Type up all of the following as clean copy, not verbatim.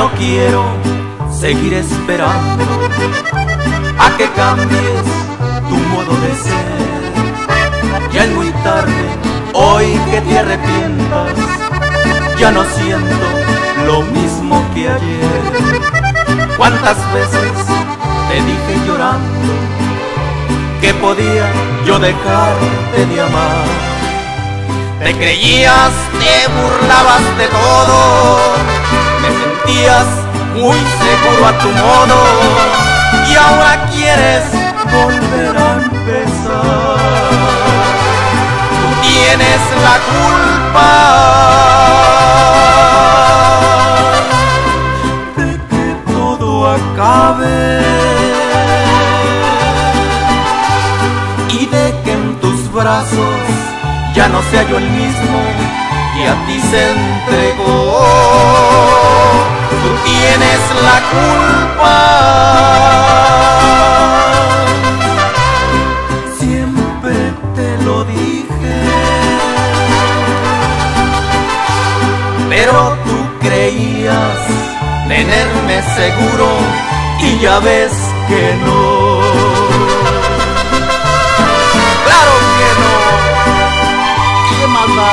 no quiero seguir esperando a que cambies tu modo de ser. Ya es muy tarde, hoy que te arrepientas, ya no siento lo mismo que ayer. ¿Cuántas veces te dije llorando que podía yo dejarte de amar? Te creías, te burlabas de todo, me sentías muy seguro a tu modo, y ahora quieres volver a empezar. Tú tienes la culpa de que todo acabe y de que en tus brazos ya no sea yo el mismo que a ti se entregó. Tú tienes la culpa. Siempre te lo dije, pero tú creías tenerme seguro y ya ves que no. ¡Claro que no! ¿Qué más da?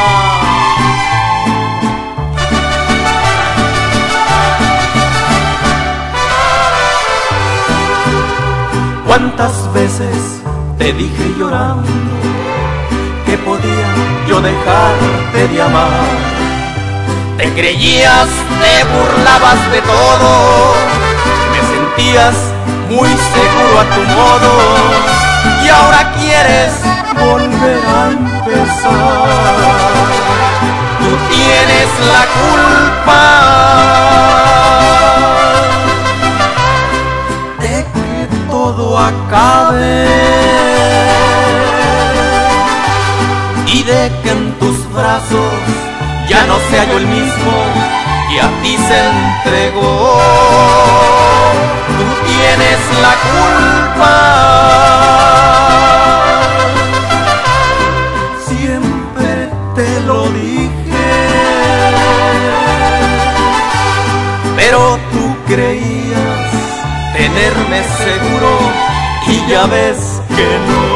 ¿Cuántas veces te dije llorando que podía yo dejarte de amar? Te creías, te burlabas de todo, me sentías muy seguro a tu modo, y ahora quieres volver a empezar. Tú tienes la culpa de que todo acabe y de que en tus brazos ya no sea yo el mismo que a ti se entregó. Tú tienes la culpa. Siempre te lo dije, pero tú creías tenerme seguro y ya ves que no.